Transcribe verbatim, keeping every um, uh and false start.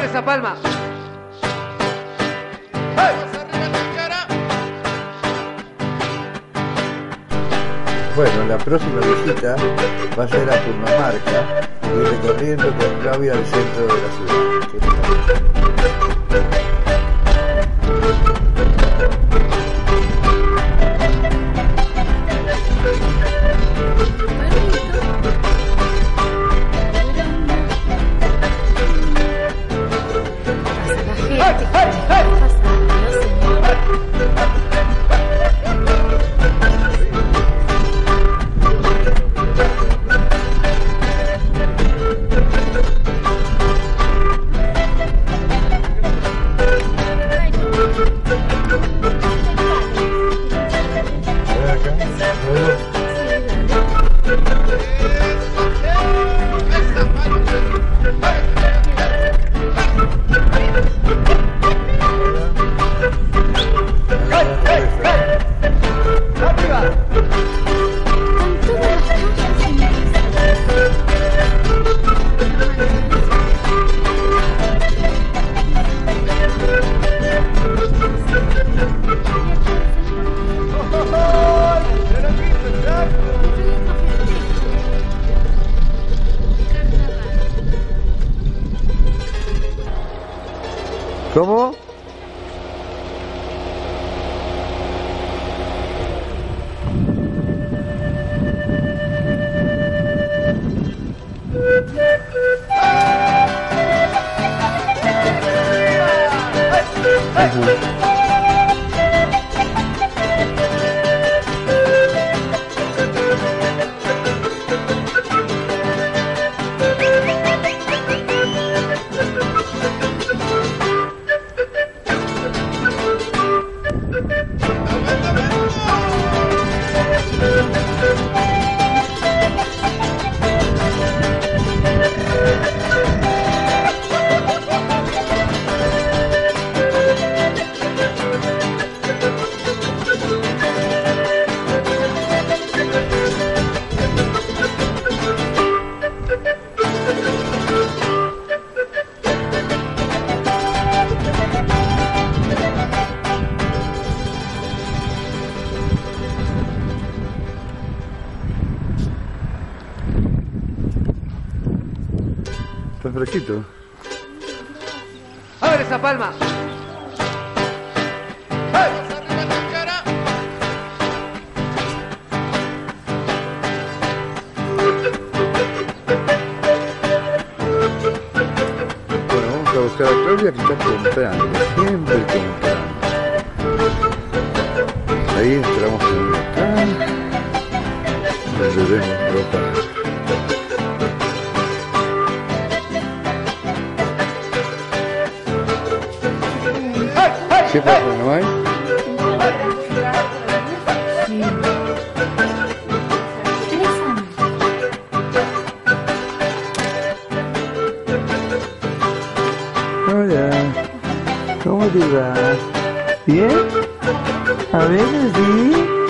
¡Abre esa palma! Bueno, la próxima visita va a ser a Purmamarca y recorriendo con Claudia al centro de la ciudad. ¿Cómo? Está fresquito. ¡Abre esa palma! Bueno, vamos a buscar a Claudia que está comprando, siempre comprando. Ahí entramos en un local donde vemos ropa. ¿Qué pasa, no hay? Hola, ¿cómo te va? ¿Bien? A ver, sí.